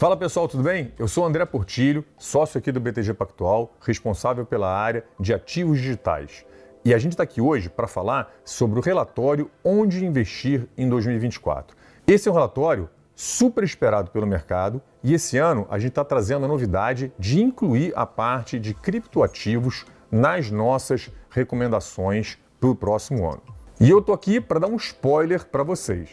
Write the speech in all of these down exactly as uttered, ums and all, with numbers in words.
Fala pessoal, tudo bem? Eu sou André Portilho, sócio aqui do B T G Pactual, responsável pela área de ativos digitais. E a gente está aqui hoje para falar sobre o relatório Onde Investir em dois mil e vinte e quatro. Esse é um relatório super esperado pelo mercado e esse ano a gente está trazendo a novidade de incluir a parte de criptoativos nas nossas recomendações para o próximo ano. E eu estou aqui para dar um spoiler para vocês.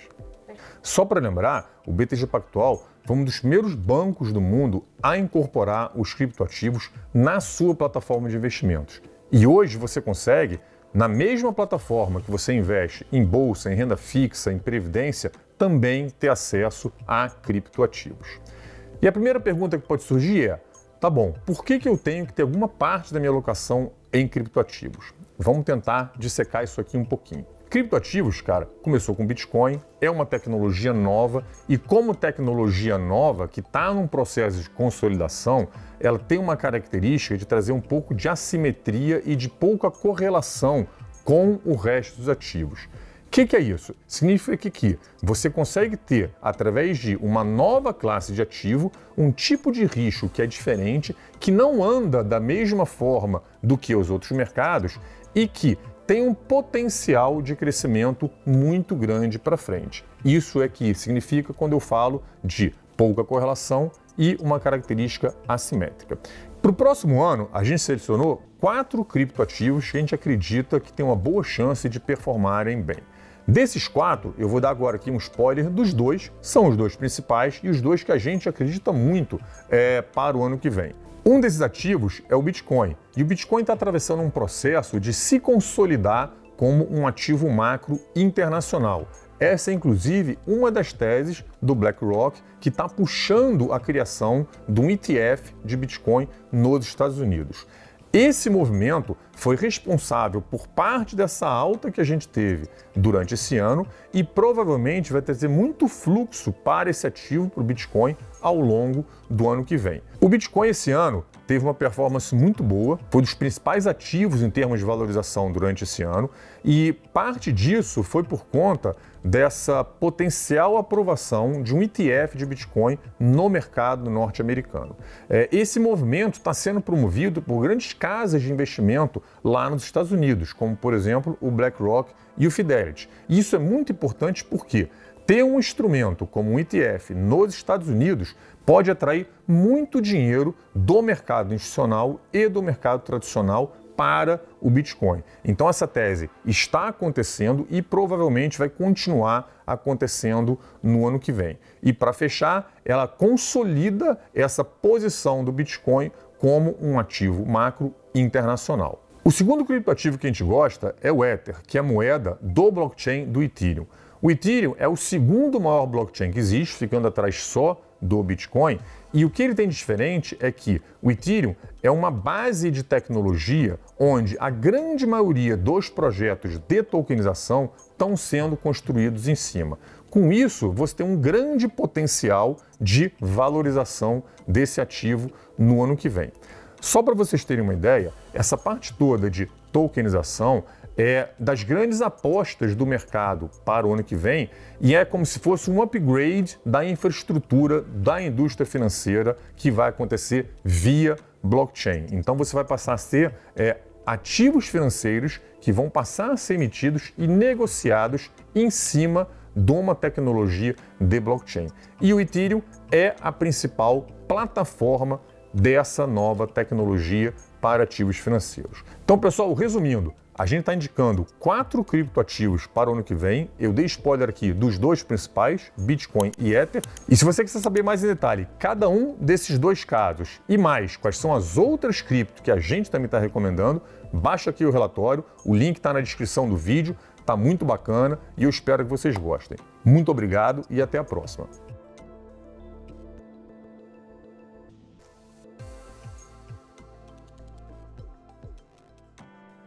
Só para lembrar, o B T G Pactual foi um dos primeiros bancos do mundo a incorporar os criptoativos na sua plataforma de investimentos. E hoje você consegue, na mesma plataforma que você investe em bolsa, em renda fixa, em previdência, também ter acesso a criptoativos. E a primeira pergunta que pode surgir é, tá bom, por que que eu tenho que ter alguma parte da minha alocação em criptoativos? Vamos tentar dissecar isso aqui um pouquinho. Criptoativos, cara, começou com Bitcoin, é uma tecnologia nova e como tecnologia nova que está num processo de consolidação, ela tem uma característica de trazer um pouco de assimetria e de pouca correlação com o resto dos ativos. O que que é isso? Significa que você consegue ter, através de uma nova classe de ativo, um tipo de risco que é diferente, que não anda da mesma forma do que os outros mercados e que tem um potencial de crescimento muito grande para frente. Isso é que significa quando eu falo de pouca correlação e uma característica assimétrica. Para o próximo ano, a gente selecionou quatro criptoativos que a gente acredita que tem uma boa chance de performarem bem. Desses quatro, eu vou dar agora aqui um spoiler dos dois, são os dois principais e os dois que a gente acredita muito é, para o ano que vem. Um desses ativos é o Bitcoin, e o Bitcoin está atravessando um processo de se consolidar como um ativo macro internacional. Essa é, inclusive, uma das teses do BlackRock, que está puxando a criação de um E T F de Bitcoin nos Estados Unidos. Esse movimento foi responsável por parte dessa alta que a gente teve durante esse ano e provavelmente vai trazer muito fluxo para esse ativo, para o Bitcoin, ao longo do ano que vem. O Bitcoin esse ano teve uma performance muito boa, foi um dos principais ativos em termos de valorização durante esse ano e parte disso foi por conta dessa potencial aprovação de um E T F de Bitcoin no mercado norte-americano. É, esse movimento está sendo promovido por grandes casas de investimento lá nos Estados Unidos, como por exemplo o BlackRock e o Fidelity. Isso é muito importante porque ter um instrumento como um E T F nos Estados Unidos pode atrair muito dinheiro do mercado institucional e do mercado tradicional para o Bitcoin. Então essa tese está acontecendo e provavelmente vai continuar acontecendo no ano que vem. E para fechar, ela consolida essa posição do Bitcoin como um ativo macro internacional. O segundo criptoativo que a gente gosta é o Ether, que é a moeda do blockchain do Ethereum. O Ethereum é o segundo maior blockchain que existe, ficando atrás só do Bitcoin, e o que ele tem de diferente é que o Ethereum é uma base de tecnologia onde a grande maioria dos projetos de tokenização estão sendo construídos em cima. Com isso, você tem um grande potencial de valorização desse ativo no ano que vem. Só para vocês terem uma ideia, essa parte toda de tokenização é das grandes apostas do mercado para o ano que vem e é como se fosse um upgrade da infraestrutura da indústria financeira que vai acontecer via blockchain. Então você vai passar a ser é, ativos financeiros que vão passar a ser emitidos e negociados em cima de uma tecnologia de blockchain. E o Ethereum é a principal plataforma dessa nova tecnologia para ativos financeiros. Então, pessoal, resumindo, a gente está indicando quatro criptoativos para o ano que vem. Eu dei spoiler aqui dos dois principais, Bitcoin e Ether. E se você quiser saber mais em detalhe cada um desses dois casos e mais quais são as outras criptos que a gente também está recomendando, baixa aqui o relatório, o link está na descrição do vídeo, está muito bacana e eu espero que vocês gostem. Muito obrigado e até a próxima.